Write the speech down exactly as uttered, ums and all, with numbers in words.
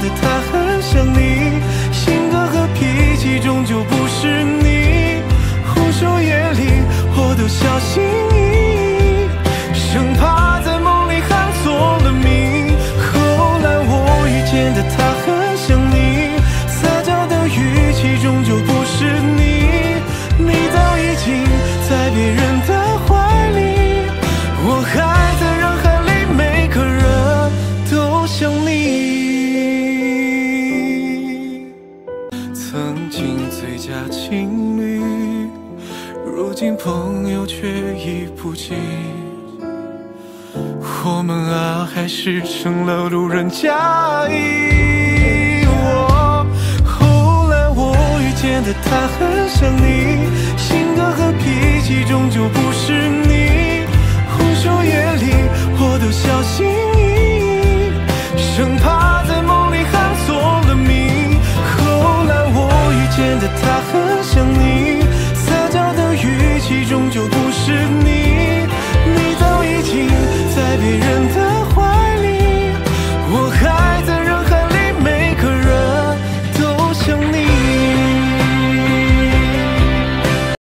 得他很像你，性格和脾气终究不是你。忽守夜里，我都小心翼翼，生怕在梦里喊错了名。后来我遇见的他很像你，撒娇的语气终究不是你。你早已经在别人的怀里，我还在人海里，每个人都像你。曾经最佳情侣，如今朋友却已不见。我们啊，还是成了路人甲乙。我后来我遇见的他很像你，性格和脾气终究不是你。忽守夜里，我都小心翼翼，生怕在梦里喊错了名。后来我遇见的他很像